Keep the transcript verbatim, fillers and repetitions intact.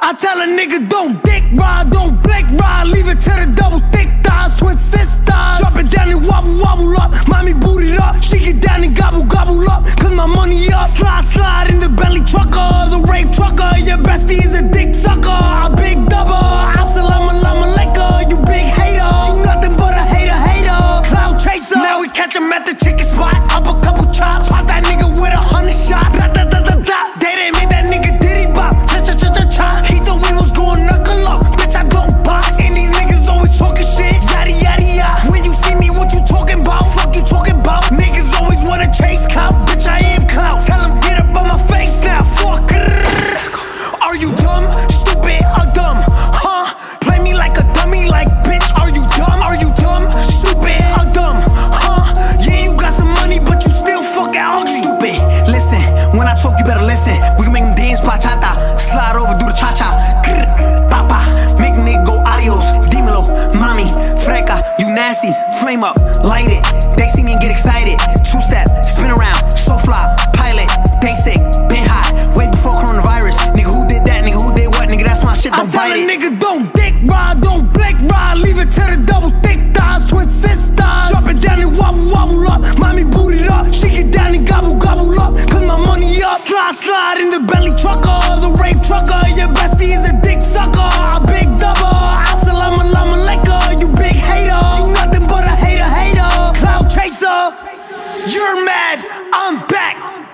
I tell a nigga don't dick ride, don't blink ride, leave it to the double thick thighs, twin sisters. Drop it down and wobble, wobble up, mommy boot it up. She get down and gobble, gobble up, cause my money up. Slide, slide in the belly trucker, the rave trucker. Your bestie is a dick sucker, a big double. Assalamu alaikum, you big hater. You nothing but a hater, hater. Cloud chaser. Now we catch him at the chicken spot, up a couple chops. Pop that nigga with a hundred shots. Da, da, da, da, da. They didn't make that nigga diddy bop. Cha, cha, cha, cha, cha. He thought we was going knuckle up. Bitch, I don't box. And these niggas always talking shit. Yada, yada, yada. When you see me, what you talking about? Fuck you talking about? Niggas always wanna chase clout. Bitch, I am clout. Tell him get up on my face now. Fuck. Are you dumb? Stupid or dumb? Huh? Play me like a dummy, like bitch. Are you dumb? Are you dumb? Stupid or dumb? Huh? Yeah, you got some money, but you still fucking ugly. Stupid. Listen, when I talk, you better listen. We can make them dance bachata, slide over, do the cha cha. Papa, make a nigga go adios. Dímelo, mami, freca, you nasty. Flame up, light it. They see me and get excited. Two step, spin around, so fly, pilot. They sick, been hot, way before coronavirus. Nigga, who did that? Nigga, who did what? Nigga, that's my shit, don't bite it. I tell a nigga don't dick ride, don't blink ride, leave it to the double thick thighs, twin sisters. Drop it down and wobble, wobble up, mommy boot it up. She get down and gobble, gobble up, cause my money up. Slide, slide in the belly trucker, the rave trucker. Your bestie is a dick sucker, a big double. Assalamu alaikum, you big hater. You nothing but a hater, hater. Cloud chaser. You're mad, I'm back.